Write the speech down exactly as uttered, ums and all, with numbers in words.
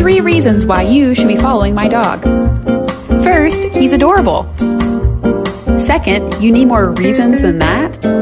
three reasons why you should be following my dog. First, he's adorable. Second, you need more reasons than that.